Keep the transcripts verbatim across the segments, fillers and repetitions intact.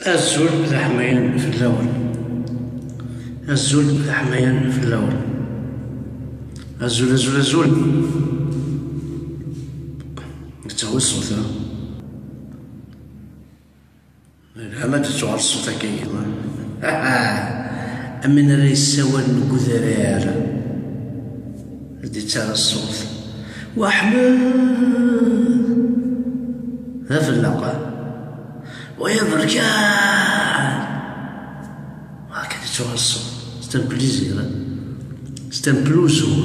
الزول ذا حميان في اللون، الزول ذا حميان في اللون، الزول الزول الزول تهوى الصوت. لا ما تتوعر الصوت كيما أمن راه يساوى الكذرار دي تاع الصوت وأحمد ذا في اللقاء ويا بركان هكذا تتوعر الصوت. ستان بليزير ستان بلوزور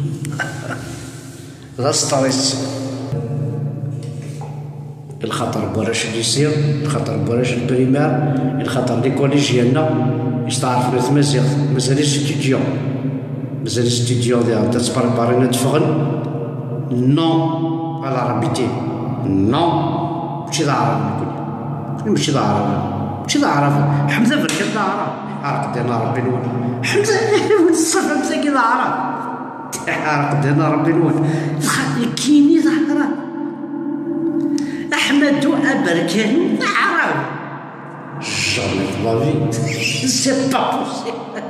لا ستريس الخطر بوراش الليسير، الخطر بوراش البريمير، الخطر لي كوليج ديالنا يستعرف في تمازيغ مازال ستوديون مازال ستوديون ديال تتبربرينا تفغن نو على ربيتي نو ماشي ذا عرب نقول ماشي ذا عرب ماشي ذا عرب حمزة بركة ذا عرب عرق ديالنا ربي نول حمزة ونصف حمزة كي ذا عرب عرق ديالنا ربي نول كيني ذا عرب أحمد أبركان عرب جامي في لافي سي با بوسيبل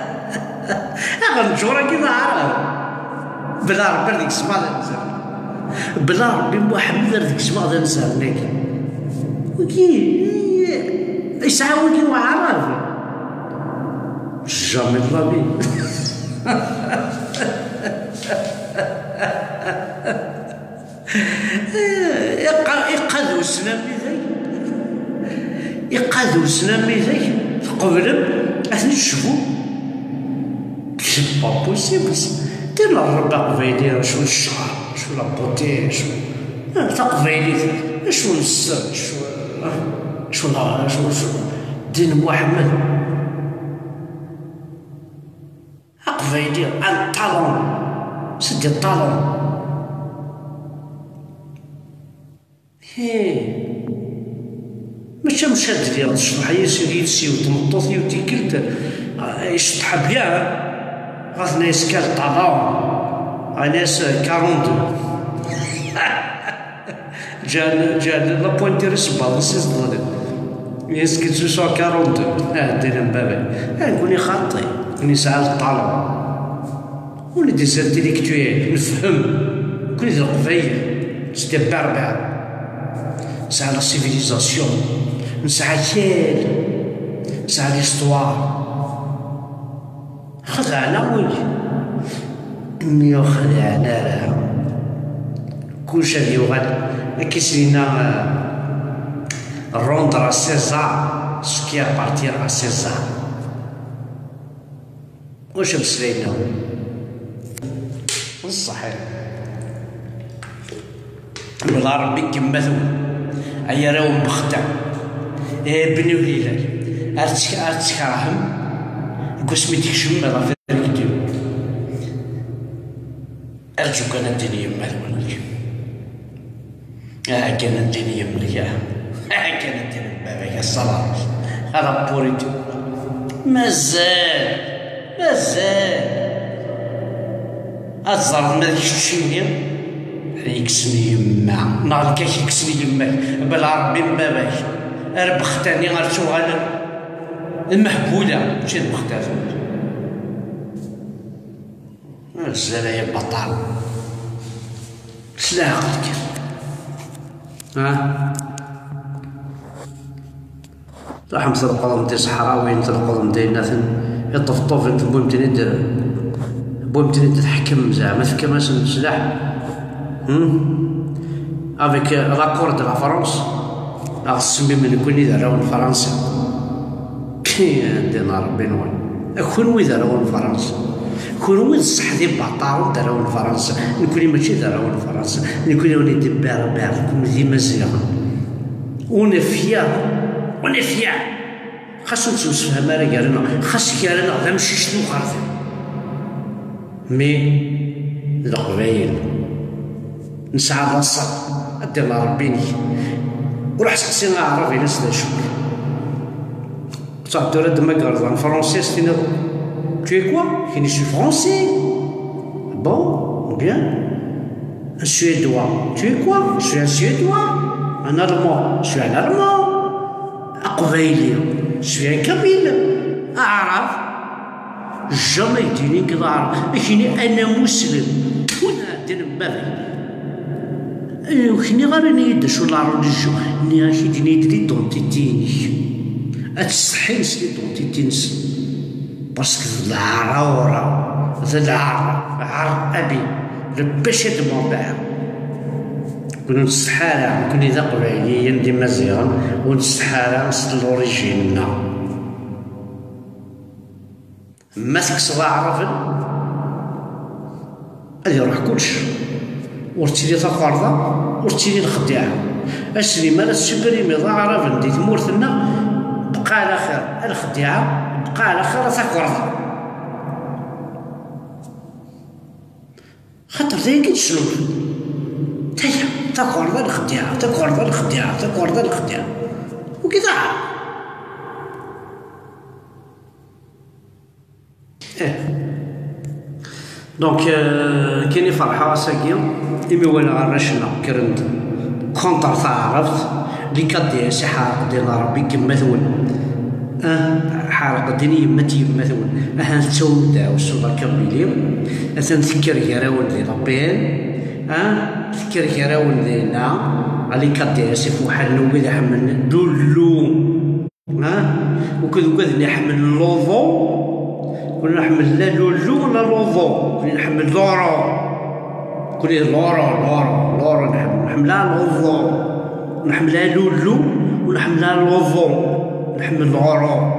غنجورا كي عرب بلا ربي ديك السما غادا نسال بلا ربي محمد ديك السما غادا نسال ناكي وكي يسعاوني وعرب جامي في لافي يقادو سنامي ذاك يقادو سنامي ذاك تقبلم اثني تشوفو سي با بوسيبل دير الربع قبايلي شو الشعر شو لابوتي شو تقبايلي شو السر شو شو شو شو دين محمد قبايلي ان طالون سيدي الطالون هي ماشي مشاد ديال الشطح هي سيدي يتسي وتمطوطي وتيكلت يشطح بيان غاث ناس كال طالون ناس كارونت جا جا لا بوينتي رسبا نسيت نضرب ناس كيتسو سوا كارونت اه داير بابا اه نكوني خاطي كوني ساعات الطالون ولي دي سانتيليكتويل نفهم كوني ذا القبايل سيتي بربع نسعى لا سيفيليزاسيون نسعى كيل نسعى ليستوار خدعنا ويلي ميو خدعنا راه كلشي هادي وغاد كيسرينا روندر سيزار سكي ابارتير ا سيزار واش مسلينا الصحيح والله ربي كما ثو أيا راهم بخدع إيه بني وليلات أرتك أرتك راهم قسمي تكشم راه في الفيديو أرجوك أنا اديني يما ولك آه كان اديني يمك آه كان اديني باباك الصلاة هذا بوريتو مازال مازال أتزرد ما ديك الشيء يكسني يما نهار كاش يكسني يماك بلا ربي من باباك ربختاني غير شغل المحبوله ماشي المختاف الزلا يا بطال شلا عقلك ها راح مسرقوا نتاع صحراوي نتاع القضم ديالنا يطفطف انت بوم تنيد بوم تنيد تحكم زعما في كماس السلاح avec l'accord de la France أغسمي من كوني داراون فرنسا كي عندنا ربي نور كون وي داراون فرنسا كون وي الصح دي باطارون داراون فرنسا نكوني ماشي داراون فرنسا نكوني ولي دي بار بار كون دي مزيان اون فيا اون فيا خاصو نتفهم راه قالنا خاص كيرانا غير ماشي شنو خارج مي القبايل نسعى بلاصة أدي الله ربيني وراح سقسينا عربي ناس لا شوك صح دورة دما قرضان فرونسي ستينا tu es quoi je suis français bon bien un suédois tu es quoi je suis un suédois un allemand je suis un allemand أقبيلي شفيان كامل أعرف جامي يديني كذا أعرف أكيني أنا مسلم وأنا دين بابي وكني غير نيد شو العرض الجو ني أكيد ديني دري دونتيتيني أتستحي نسلي دونتيتينس باسكو العراورة ذا العر عر أبي باش يدمو بها كنا نستحالة كنا إذا قبيلي يندي مزيان ونستحالة نسل الأوريجيننا ما تكسر عرفن هادي يروح كلش ورتيلي تقارضة ورتيلي الخداع أسري مالا تسبريمي ضا عرفن دي تمورتنا بقى على خير الخداعة بقى على خير تقارضة خاطر زي كي تشلوف تايا تقارضة الخداعة تقارضة الخداعة تقارضة الخداعة وكذا إيه دونك كاينين فرحة ساكية إمي وانا غرشنا كرند كونتر تعرفت لي كادي سي حارق ديال ربي كما ثول اه حارق ديني يمتي يما ثول اه نتسول داو السودا كاملين اثن تذكر يراون ديال ربين اه تذكر يراون ديالنا لي كادي سي فوحل نوبي حمل دولو اه وكذا وكذا نحمل لوضو كنا نحمل لا لولو ولا لوضو كنا نحمل لورو كنا لورو لورو لورو نحمل نحملها لوضو نحملها لولو ونحملها لوضو نحمل لورو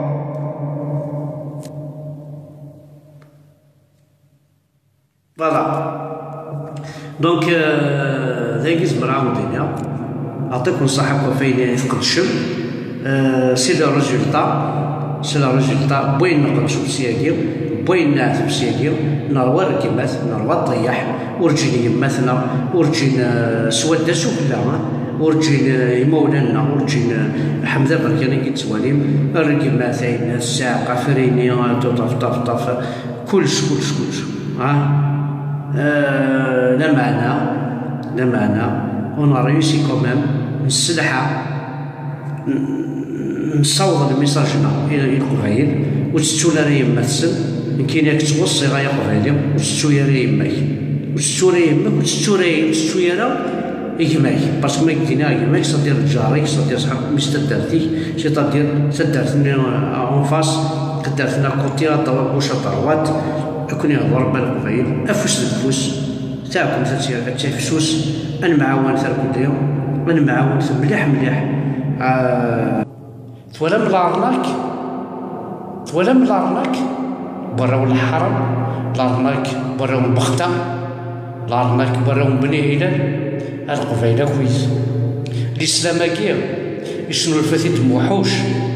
فوالا دونك ذاك زبر عاودينا نعطيكم نصيحة فين يفقد الشم سي لو ريزولتا سي لا ريزولتا بوين نقدشو بسياكير بوين نعث بسياكير نروى الركيمات نروى الطياح ورجيني يماتنا ورجينا سواد داسو كلها ورجينا يمولانا ورجينا حمزة بركاني كيتسواليم الركيمات عين الساقة فريني طف طف طف كلش كلش كلش ها آه لا معنى لا معنى اون ريوسي كومام نسلحة نصوض الميساجنا الى القبايل وتستو لا يما تسن كاين ياك توصي غايا قبايلي وتستو يا يماك وتستو راه يماك وتستو راه وتستو يا راه يماك باسكو ما قلتينا يماك صدير جاريك صدير صحابك مش تدارتيك شي تدير تدارتني اون فاس تدارتنا كوتي ضرب بوشا ضروات كون يهضر بالقبايل افوس الفوس تاعكم تفسوس انا معاون تاعكم اليوم انا معاون مليح مليح آه تولا من الارناك تولا من الارناك براو الحرم الارناك براو البختة الارناك براو بني هلال القبيلة كويس الاسلام كيا يشنو الفتيت موحوش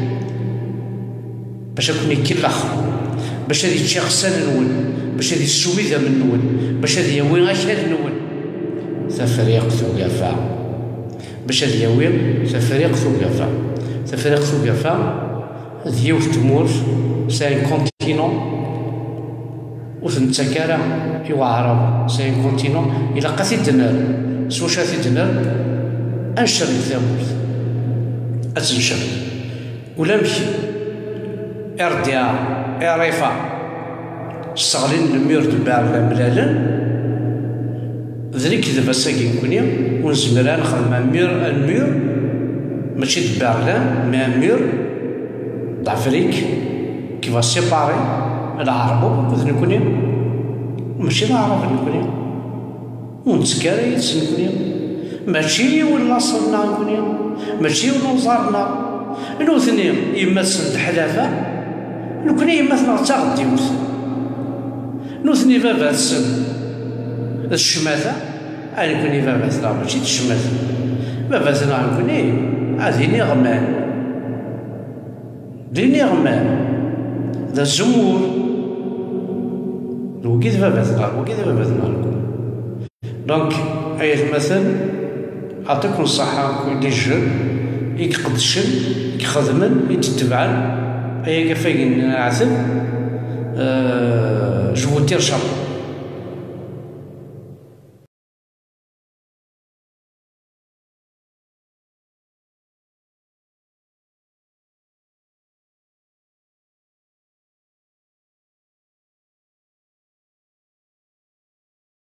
باش اكون يكلخ باش هادي تشي غسان نول باش هادي السويدة من نول باش هادي يوين غاشاد نول تفريق ثقافة باش هادي يوين تفريق ثقافة تفريق ثقافة ديوش تمور ساين كونتينون وثنتكارا إوا عرب ساين كونتينون إلا قاتي دنار سوا شاتي دنار أنشر الثاموث أتنشر ولا مشي إرديا إريفا استغلين المير دبار ملالن ذلك دابا ساكين كونيا ونزمرا نخدم المير المير ماشي دبار لا مي مير d'Afrique qui va séparer العرب وذن كونيا ماشي العرب نكونيا ونتسكاري نكونيا ماشي ولا صلنا نكونيا ماشي ولا وزارنا نوثني إما تسند حلافة نكوني إما ثنا تغديوث نوثني بابا تسن الشماثة أنا نكوني بابا ثنا ماشي الشماثة بابا ثنا نكوني هذيني غمان ديني غمان ذا الزمور وكيد بابا ثنا وكيد بابا ثنا دونك أي المثل أعطيكم الصحة كل جن يقدشن يخدمن يتتبعن أي كفاين عثم أه جوتير شر